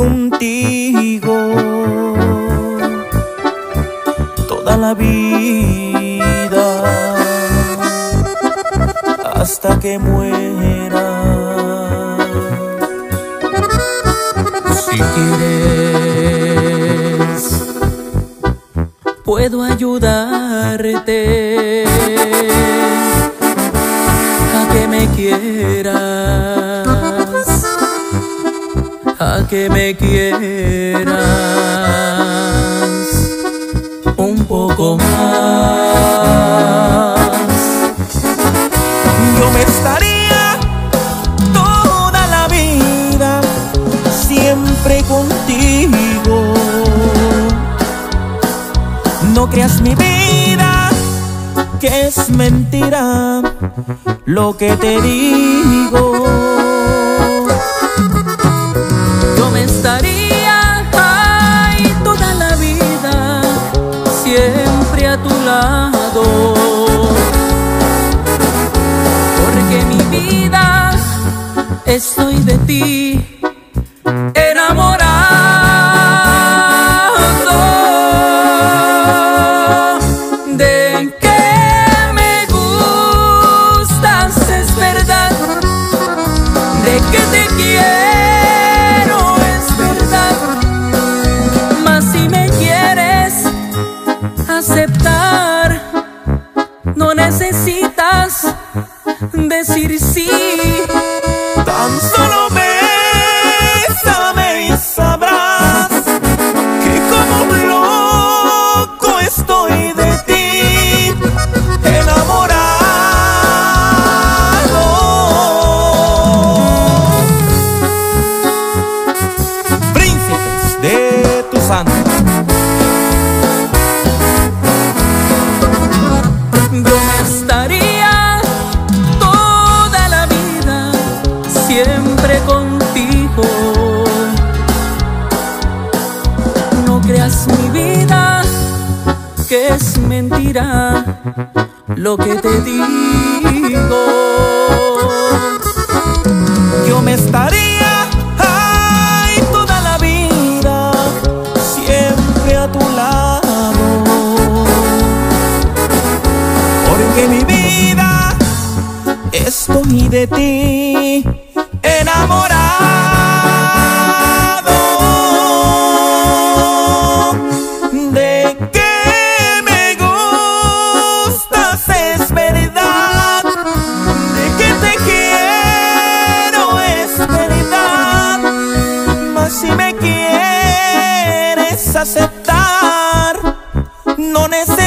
contigo toda la vida hasta que muera. Si quieres, puedo ayudarte a que me quieras, a que me quieras un poco más. Yo me estaría toda la vida siempre contigo. No creas mi vida que es mentira lo que te digo. Yo me estaría ahí toda la vida siempre a tu lado, porque mi vida estoy de ti enamorado. De que me gustas es verdad, de que te quiero es verdad, mas si me quieres aceptar, no necesitas decir sí. Tan solo bésame y sabrás que como un loco estoy de ti enamorado. Príncipes de tu santo. Yo me estaría toda la vida siempre contigo. No creas mi vida que es mentira lo que te digo. Yo me estaría ahí toda la vida siempre a tu lado, porque mi vida estoy de ti enamorado. De que me gustas es verdad, de que te quiero es verdad, mas si me quieres aceptar, no necesitas